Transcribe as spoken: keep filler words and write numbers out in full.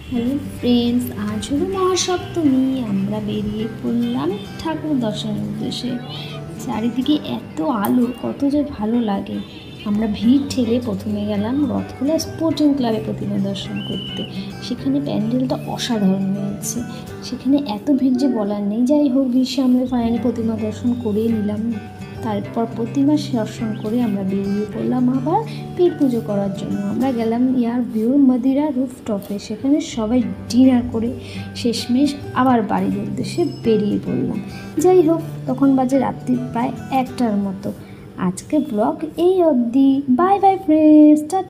Hello friends, আজ হলো মহাসপ্তমী। আমরা বেরিয়ে পড়লাম ঠাকুর দর্শনের উদ্দেশ্যে। চারিদিকে এত আলো, কত যে ভালো লাগে। আমরা ভিড় ঠেলে প্রথমে গেলাম রথখোলা স্পোর্টিং ক্লাবে প্রতিমা দর্শন করতে। সেখানে প্যান্ডেলটা অসাধারণ হয়েছে। সেখানে এত ভিড় যে বলার নেই। যাই হোক, ভিড় সামনে ফাইনালি প্রতিমা দর্শন করেই নিলাম। তারপর প্রতিমা দর্শন করে আমরা বেরিয়ে পড়লাম আবার পীর পুজো করার জন্য। আমরা গেলাম ইয়ার ভিউ মাদিরা রুফটপে। সেখানে সবাই ডিনার করে শেষমেশ আবার বাড়ির উদ্দেশ্যে বেরিয়ে পড়লাম। যাই হোক, তখন বাজে রাত্রি প্রায় একটার মতো। আজকে ব্লগ এই অবধি। Bye bye friends.